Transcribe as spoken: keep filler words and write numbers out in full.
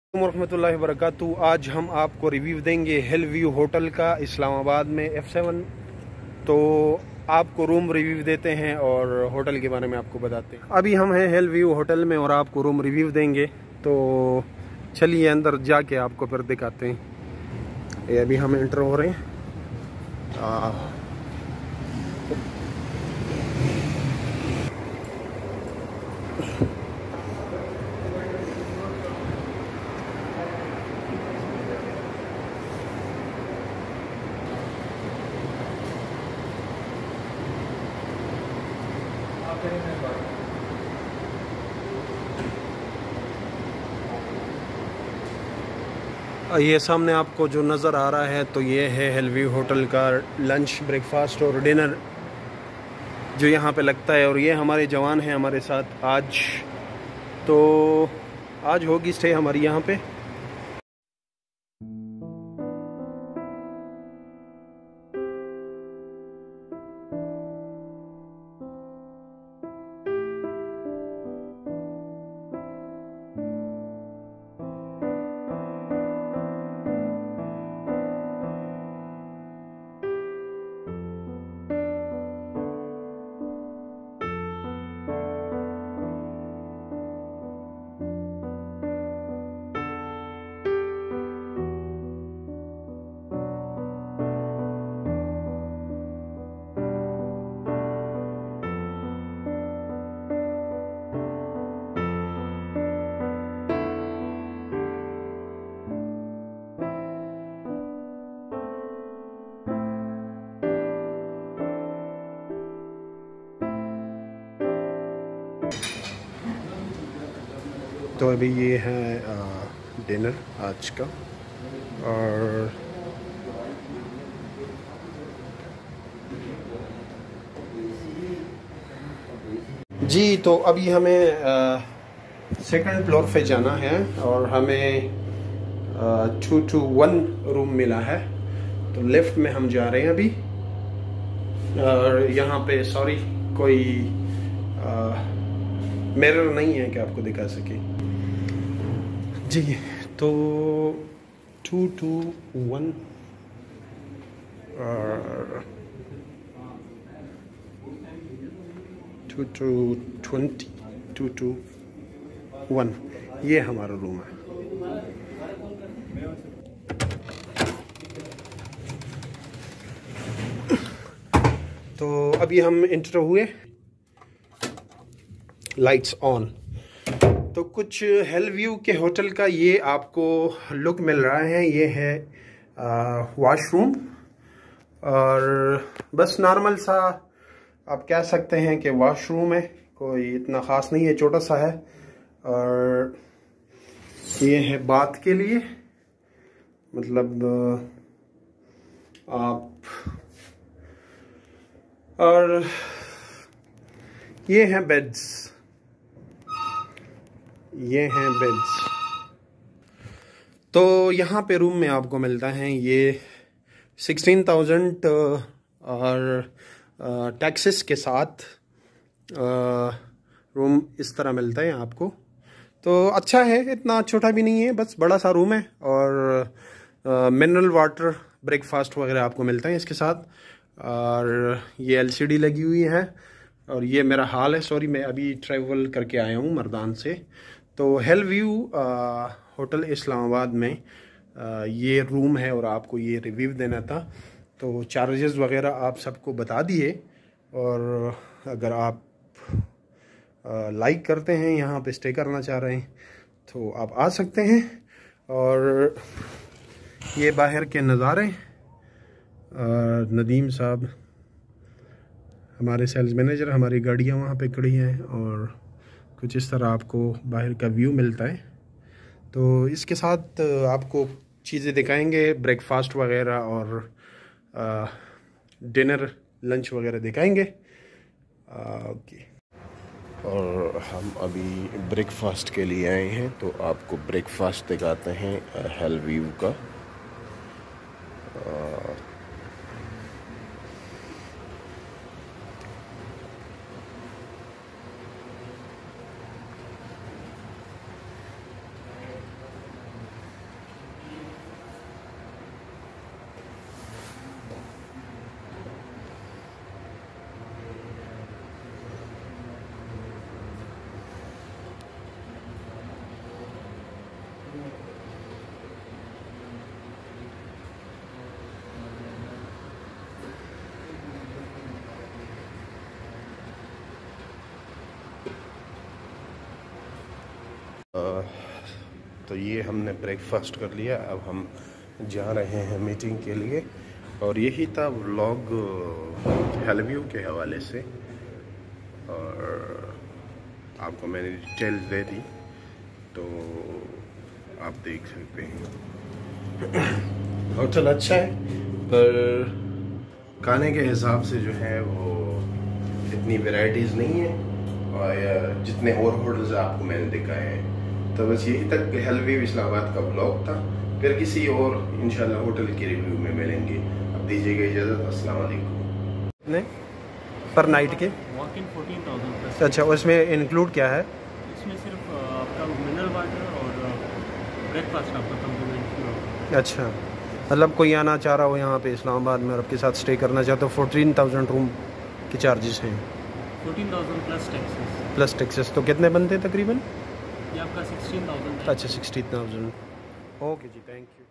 वरहमतुल्लाहि वबरकातुहू। आज हम आपको रिव्यू देंगे हिल व्यू होटल का इस्लामाबाद में एफ सेवन। तो आपको रूम रिव्यू देते हैं और होटल के बारे में आपको बताते हैं। अभी हम हैं हिल व्यू होटल में और आपको रूम रिव्यू देंगे। तो चलिए अंदर जाके आपको फिर दिखाते हैं। ये अभी हम एंटर हो रहे हैं। आ, ये सामने आपको जो नज़र आ रहा है तो ये है हिल व्यू होटल का लंच, ब्रेकफास्ट और डिनर जो यहाँ पे लगता है। और ये हमारे जवान हैं हमारे साथ आज। तो आज होगी स्टे हमारी यहाँ पे। तो अभी ये है डिनर आज का। और जी तो अभी हमें सेकंड फ्लोर पे जाना है और हमें टू टू वन रूम मिला है। तो लेफ्ट में हम जा रहे हैं अभी। और यहाँ पे सॉरी कोई मिरर नहीं है कि आपको दिखा सके जी। तो two two one two two twenty two two one ये हमारा रूम है। तो अभी हम इंटर हुए, लाइट्स ऑन। तो कुछ हिल व्यू के होटल का ये आपको लुक मिल रहा है। ये है वॉशरूम और बस नॉर्मल सा आप कह सकते हैं कि वॉशरूम है, कोई इतना ख़ास नहीं है, छोटा सा है। और ये है बात के लिए, मतलब आप, और ये हैं बेड्स, ये हैं बेड्स। तो यहाँ पे रूम में आपको मिलता है ये सिक्सटीन थाउजेंड और टैक्सेस के साथ रूम इस तरह मिलता है आपको। तो अच्छा है, इतना छोटा भी नहीं है, बस बड़ा सा रूम है। और मिनरल वाटर, ब्रेकफास्ट वगैरह आपको मिलता है इसके साथ। और ये एलसीडी लगी हुई है। और ये मेरा हाल है, सॉरी मैं अभी ट्रैवल करके आया हूँ मर्दान से। तो हिल व्यू होटल इस्लामाबाद में आ, ये रूम है और आपको ये रिव्यू देना था। तो चार्जेस वगैरह आप सबको बता दिए। और अगर आप लाइक करते हैं, यहाँ पे स्टे करना चाह रहे हैं तो आप आ सकते हैं। और ये बाहर के नज़ारे, नदीम साहब हमारे सेल्स मैनेजर, हमारी गाड़ियाँ वहाँ पे खड़ी हैं और कुछ इस तरह आपको बाहर का व्यू मिलता है। तो इसके साथ आपको चीज़ें दिखाएंगे, ब्रेकफास्ट वगैरह और आ, डिनर लंच वगैरह दिखाएंगे। ओके। और हम अभी ब्रेकफास्ट के लिए आए हैं तो आपको ब्रेकफास्ट दिखाते हैं हिल व्यू का। आ, तो ये हमने ब्रेकफास्ट कर लिया, अब हम जा रहे हैं मीटिंग के लिए। और यही था व्लॉग हेलव्यू के हवाले से, और आपको मैंने डिटेल्स दे दी तो आप देख सकते हैं। होटल अच्छा है पर खाने के हिसाब से जो है वो इतनी वैरायटीज़ नहीं है, और जितने और होटल्स आपको मैंने दिखाए हैं। तो बस यही तक हेलव्यू इस्लामाबाद का ब्लॉग था, फिर किसी और इंशाल्लाह होटल के रिव्यू में मिलेंगे। अब दीजिएगा इजाज़त, अस्सलाम वालेकुम। नहीं पर नाइट के walk in fourteen thousand plus. अच्छा, उसमें इंक्लूड क्या है? इसमें सिर्फ आपका मिनरल वाटर और ब्रेकफास्ट आपका कम्प्लीमेंट्री। अच्छा, मतलब कोई आना चाह रहा हो यहाँ पे इस्लामाबाद में और आपके साथ स्टे करना चाहते हो, फोर्टीन थाउजेंड रूम के चार्जेस हैं। Fourteen thousand plus taxes. Plus taxes तो कितने बनते हैं तकरीबन? ये आपका सिक्सटीन थाउजेंड। अच्छा, सिक्सटीन थाउजेंड। ओके जी, थैंक यू।